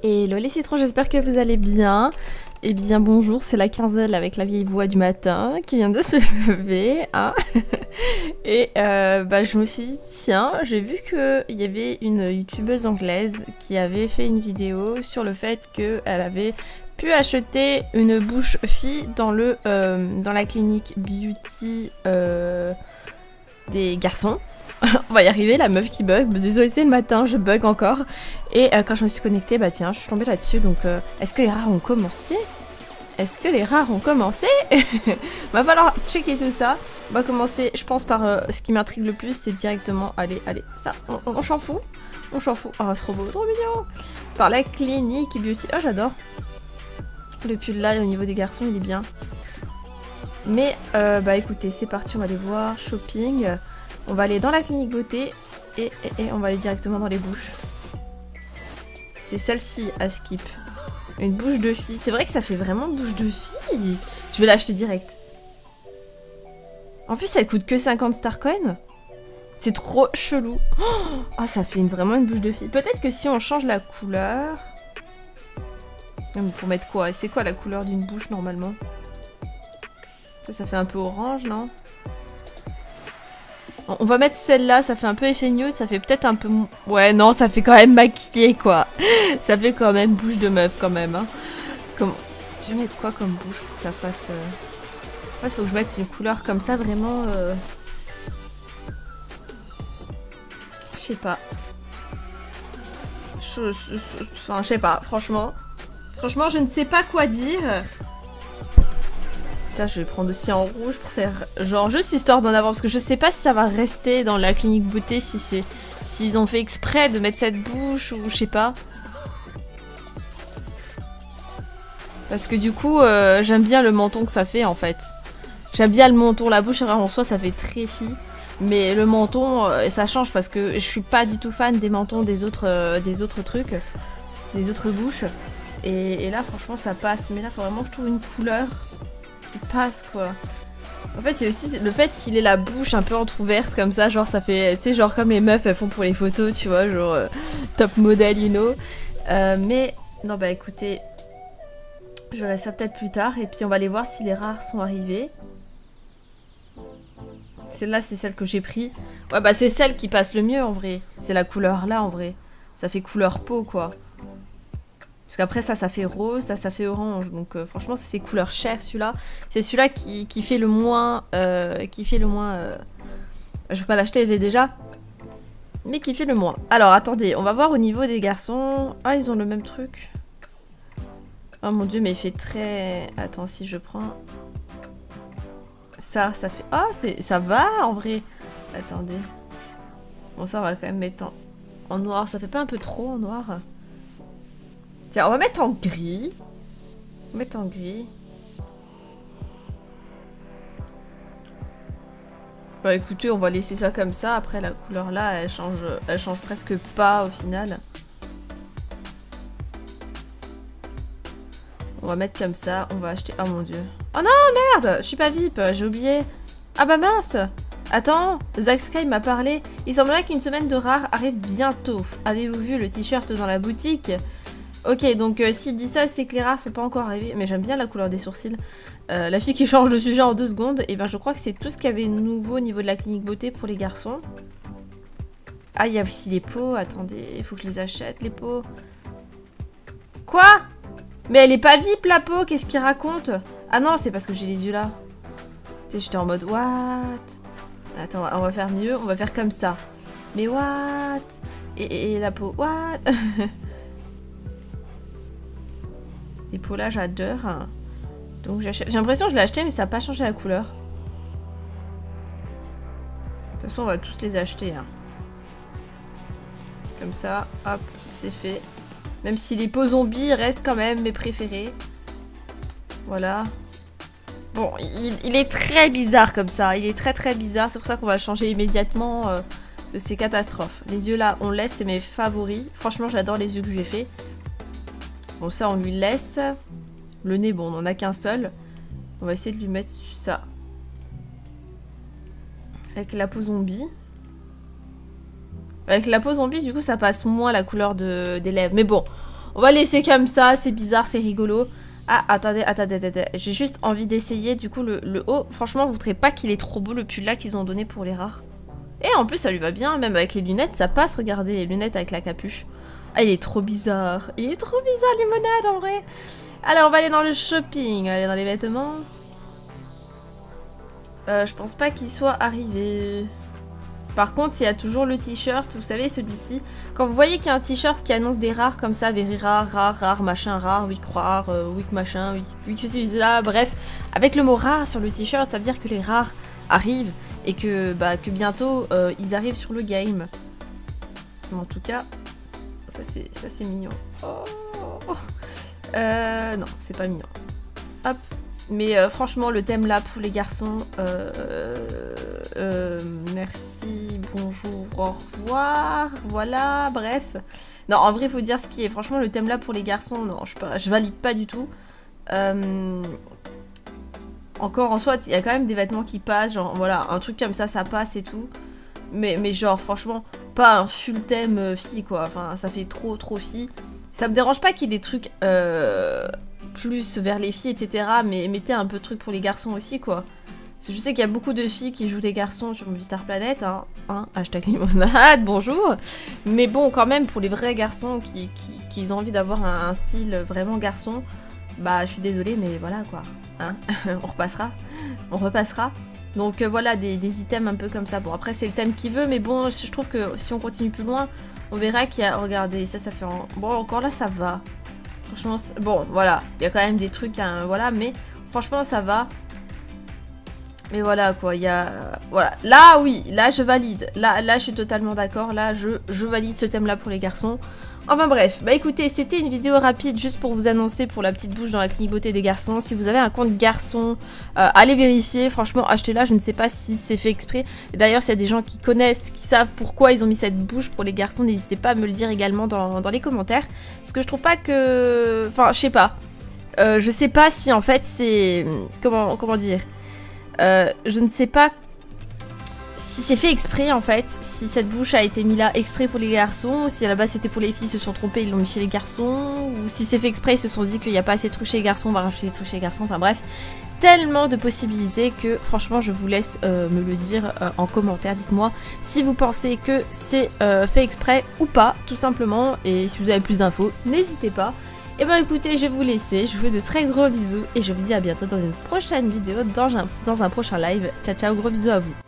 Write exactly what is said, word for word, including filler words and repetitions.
Hello les citrons, j'espère que vous allez bien. Eh bien bonjour, c'est la quinzaine avec la vieille voix du matin qui vient de se lever. Hein. Et euh, bah, je me suis dit, tiens, j'ai vu qu'il y avait une youtubeuse anglaise qui avait fait une vidéo sur le fait qu'elle avait pu acheter une bouche fille dans, le, euh, dans la clinique beauty euh, des garçons. On va y arriver, la meuf qui bug. Désolée, c'est le matin, je bug encore. Et euh, quand je me suis connectée, bah tiens, je suis tombée là-dessus. Donc, euh, est-ce que les rares ont commencé? Est-ce que les rares ont commencé? Va falloir checker tout ça. On va commencer, je pense, par euh, ce qui m'intrigue le plus, c'est directement, allez, allez, ça, on, on, on s'en fout. On s'en fout. Oh, trop beau, trop mignon. Par la clinique beauty. Oh, j'adore. Le pull là, au niveau des garçons, il est bien. Mais, euh, bah écoutez, c'est parti, on va aller voir. Shopping. On va aller dans la clinique beauté et, et, et on va aller directement dans les bouches. C'est celle-ci à skip. Une bouche de fille. C'est vrai que ça fait vraiment bouche de fille. Je vais l'acheter direct. En plus, elle coûte que cinquante star coins. C'est trop chelou. Ah, oh, ça fait une, vraiment une bouche de fille. Peut-être que si on change la couleur... Mais pour mettre quoi? C'est quoi la couleur d'une bouche normalement? Ça, ça fait un peu orange, non? On va mettre celle-là, ça fait un peu effet nude, ça fait peut-être un peu... Ouais, non, ça fait quand même maquillé, quoi. Ça fait quand même bouche de meuf, quand même. Hein. Comment... Je vais mettre quoi comme bouche pour que ça fasse... Euh... En fait, il faut que je mette une couleur comme ça, vraiment... Euh... Je sais pas. Je... Je... Je... Enfin, je sais pas, franchement. Franchement, je ne sais pas quoi dire. Là, je vais prendre aussi en rouge pour faire genre juste histoire d'en avoir parce que je sais pas si ça va rester dans la clinique beauté, si c'est s'ils ont fait exprès de mettre cette bouche ou je sais pas. Parce que du coup euh, j'aime bien le menton que ça fait en fait. J'aime bien le menton, la bouche en soi ça fait très fille, mais le menton euh, ça change parce que je suis pas du tout fan des mentons des autres euh, des autres trucs, des autres bouches. Et, et là franchement ça passe, mais là faut vraiment que je trouve une couleur passe quoi. En fait c'est aussi le fait qu'il ait la bouche un peu entrouverte comme ça, genre ça fait, tu sais, genre comme les meufs elles font pour les photos, tu vois, genre euh, top model, you know. Euh, mais non bah écoutez, je verrai ça peut-être plus tard et puis on va aller voir si les rares sont arrivés. Celle-là c'est celle que j'ai pris. Ouais bah c'est celle qui passe le mieux en vrai. C'est la couleur là en vrai. Ça fait couleur peau quoi. Parce qu'après ça, ça fait rose, ça, ça fait orange. Donc euh, franchement, c'est couleur chair celui-là. C'est celui-là qui, qui fait le moins... Euh, qui fait le moins... Euh... Je vais pas l'acheter, je l'ai déjà. Mais qui fait le moins. Alors, attendez, on va voir au niveau des garçons. Ah, ils ont le même truc. Oh mon dieu, mais il fait très... Attends, si je prends... Ça, ça fait... Ah, oh, ça va en vrai. Attendez. Bon, ça, on va quand même mettre en, en noir. Ça fait pas un peu trop en noir? Tiens, on va mettre en gris. On va mettre en gris. Bah écoutez, on va laisser ça comme ça. Après, la couleur là, elle change, elle change presque pas au final. On va mettre comme ça. On va acheter... Oh mon dieu. Oh non, merde! Je suis pas V I P, j'ai oublié. Ah bah mince! Attends, Zack Sky m'a parlé. Il semblerait qu'une semaine de rares arrive bientôt. Avez-vous vu le t-shirt dans la boutique? Ok, donc euh, s'il dit ça, c'est que les rares sont pas encore arrivés. Mais j'aime bien la couleur des sourcils. Euh, la fille qui change de sujet en deux secondes. Et ben je crois que c'est tout ce qu'il y avait de nouveau au niveau de la clinique beauté pour les garçons. Ah, il y a aussi les pots. Attendez, il faut que je les achète, les pots. Quoi? Mais elle est pas V I P la peau, qu'est-ce qu'il raconte? Ah non, c'est parce que j'ai les yeux là. Tu sais, j'étais en mode what? Attends, on va faire mieux, on va faire comme ça. Mais what? Et, et, et la peau, what? Les peaux là, j'adore. Donc j'achète. J'ai l'impression que je l'ai acheté, mais ça n'a pas changé la couleur. De toute façon, on va tous les acheter. Hein. Comme ça, hop, c'est fait. Même si les peaux zombies restent quand même mes préférés. Voilà. Bon, il, il est très bizarre comme ça. Il est très très bizarre. C'est pour ça qu'on va changer immédiatement euh, de ces catastrophes. Les yeux là, on laisse, c'est mes favoris. Franchement, j'adore les yeux que j'ai fait. Bon, ça, on lui laisse. Le nez, bon, on n'en a qu'un seul. On va essayer de lui mettre ça. Avec la peau zombie. Avec la peau zombie, du coup, ça passe moins la couleur de, des lèvres. Mais bon, On va laisser comme ça, c'est bizarre, c'est rigolo. Ah, attendez, attendez, attendez. J'ai juste envie d'essayer, du coup, le, le haut. Franchement, vous trouvez pas qu'il est trop beau, le pull là qu'ils ont donné pour les rares? Et en plus, ça lui va bien, même avec les lunettes, ça passe, regardez, les lunettes avec la capuche. Ah, il est trop bizarre. Il est trop bizarre, Limonade, en vrai. Alors, on va aller dans le shopping, on va aller dans les vêtements. Euh, je pense pas qu'il soit arrivé. Par contre, il y a toujours le t-shirt, vous savez, celui-ci. Quand vous voyez qu'il y a un t-shirt qui annonce des rares comme ça, very rare, rare, rare, machin, rare, week rare, euh, week machin, week, week ceci, cela, bref. Avec le mot rare sur le t-shirt, ça veut dire que les rares arrivent et que, bah, que bientôt, euh, ils arrivent sur le game. En tout cas, ça c'est mignon. Oh. Euh, non, c'est pas mignon. Hop. Mais euh, franchement, le thème là pour les garçons, euh, euh, merci, bonjour, au revoir, voilà, bref. Non, en vrai, il faut dire ce qui est. Franchement, le thème là pour les garçons, non, je, je valide pas du tout. Euh, encore en soi, il y a quand même des vêtements qui passent, genre voilà, un truc comme ça, ça passe et tout. Mais, mais genre, franchement, pas un full thème euh, fille quoi, enfin, ça fait trop, trop fille. Ça me dérange pas qu'il y ait des trucs. Euh, plus vers les filles, et cetera. Mais mettez un peu de trucs pour les garçons aussi, quoi. Parce que je sais qu'il y a beaucoup de filles qui jouent des garçons sur Movistar Planet, hein. hein hashtag limonade, bonjour. Mais bon, quand même, pour les vrais garçons qui, qui, qui ont envie d'avoir un, un style vraiment garçon, bah, je suis désolée, mais voilà, quoi. Hein on repassera. On repassera. Donc euh, voilà, des, des items un peu comme ça. Bon, après, c'est le thème qu'il veut, mais bon, je trouve que si on continue plus loin, on verra qu'il y a... Regardez, ça, ça fait... En... Bon, encore là, ça va. Franchement, bon, voilà, il y a quand même des trucs, hein, voilà, mais franchement, ça va. Mais voilà, quoi, il y a... Voilà, là, oui, là, je valide. Là, là je suis totalement d'accord. Là, je, je valide ce thème-là pour les garçons. Enfin bref, bah écoutez, c'était une vidéo rapide juste pour vous annoncer pour la petite bouche dans la clinique beauté des garçons. Si vous avez un compte garçon, euh, allez vérifier. Franchement, achetez-la, je ne sais pas si c'est fait exprès. D'ailleurs, s'il y a des gens qui connaissent, qui savent pourquoi ils ont mis cette bouche pour les garçons, n'hésitez pas à me le dire également dans, dans les commentaires. Parce que je trouve pas que... Enfin, je sais pas. Euh, je sais pas si en fait c'est... Comment, comment dire euh, Je ne sais pas si c'est fait exprès en fait, si cette bouche a été mise là exprès pour les garçons, si à la base c'était pour les filles, ils se sont trompés, ils l'ont mis chez les garçons, ou si c'est fait exprès, ils se sont dit qu'il n'y a pas assez de trucs chez les garçons, on va rajouter des trucs chez les garçons, enfin bref. Tellement de possibilités que franchement je vous laisse euh, me le dire euh, en commentaire, dites-moi si vous pensez que c'est euh, fait exprès ou pas, tout simplement, et si vous avez plus d'infos, n'hésitez pas. Et ben écoutez, je vais vous laisser, je vous fais de très gros bisous, et je vous dis à bientôt dans une prochaine vidéo, dans un, dans un prochain live. Ciao ciao, gros bisous à vous.